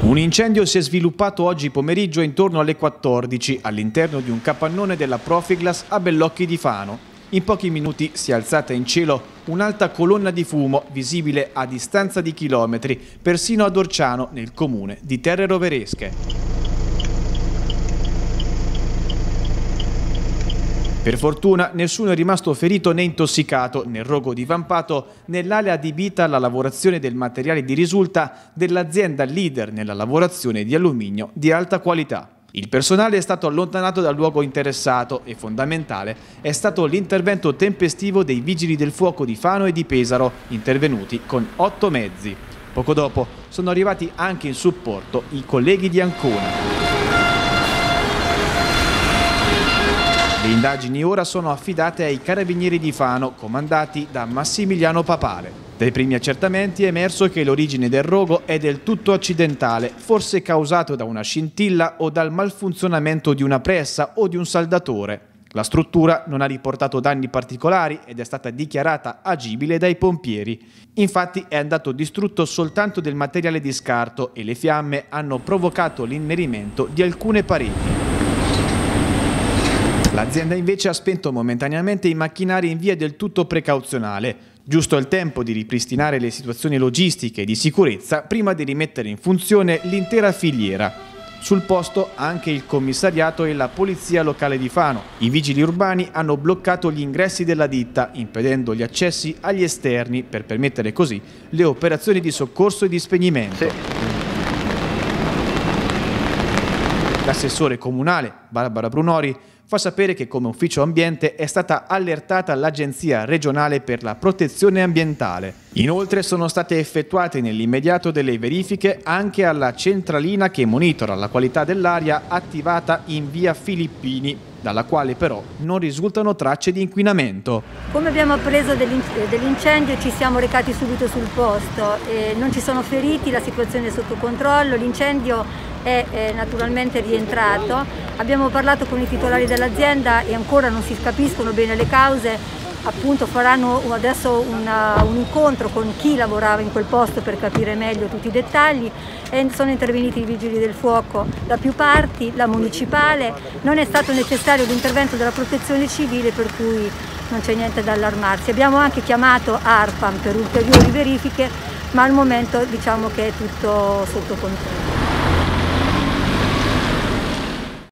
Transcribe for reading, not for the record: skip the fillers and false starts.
Un incendio si è sviluppato oggi pomeriggio intorno alle 14 all'interno di un capannone della Profiglas a Bellocchi di Fano. In pochi minuti si è alzata in cielo un'alta colonna di fumo visibile a distanza di chilometri, persino ad Orciano, nel comune di Terre Roveresche. Per fortuna nessuno è rimasto ferito né intossicato nel rogo divampato nell'area adibita alla lavorazione del materiale di risulta dell'azienda leader nella lavorazione di alluminio di alta qualità. Il personale è stato allontanato dal luogo interessato e fondamentale è stato l'intervento tempestivo dei vigili del fuoco di Fano e di Pesaro, intervenuti con 8 mezzi. Poco dopo sono arrivati anche in supporto i colleghi di Ancona. Le indagini ora sono affidate ai carabinieri di Fano, comandati da Massimiliano Papale. Dai primi accertamenti è emerso che l'origine del rogo è del tutto accidentale, forse causato da una scintilla o dal malfunzionamento di una pressa o di un saldatore. La struttura non ha riportato danni particolari ed è stata dichiarata agibile dai pompieri. Infatti è andato distrutto soltanto del materiale di scarto e le fiamme hanno provocato l'innerimento di alcune pareti. L'azienda invece ha spento momentaneamente i macchinari in via del tutto precauzionale, giusto il tempo di ripristinare le situazioni logistiche e di sicurezza prima di rimettere in funzione l'intera filiera. Sul posto anche il commissariato e la polizia locale di Fano. I vigili urbani hanno bloccato gli ingressi della ditta, impedendo gli accessi agli esterni per permettere così le operazioni di soccorso e di spegnimento. Sì. L'assessore comunale, Barbara Brunori, fa sapere che come ufficio ambiente è stata allertata l'Agenzia regionale per la protezione ambientale. Inoltre sono state effettuate nell'immediato delle verifiche anche alla centralina che monitora la qualità dell'aria attivata in via Filippini, dalla quale però non risultano tracce di inquinamento. Come abbiamo appreso dell'incendio ci siamo recati subito sul posto, non ci sono feriti, la situazione è sotto controllo, l'incendio è naturalmente rientrato. Abbiamo parlato con i titolari dell'azienda e ancora non si capiscono bene le cause, appunto faranno adesso un incontro con chi lavorava in quel posto per capire meglio tutti i dettagli e sono intervenuti i vigili del fuoco da più parti, la municipale, non è stato necessario l'intervento della protezione civile per cui non c'è niente da allarmarsi. Abbiamo anche chiamato ARPAM per ulteriori verifiche ma al momento diciamo che è tutto sotto controllo.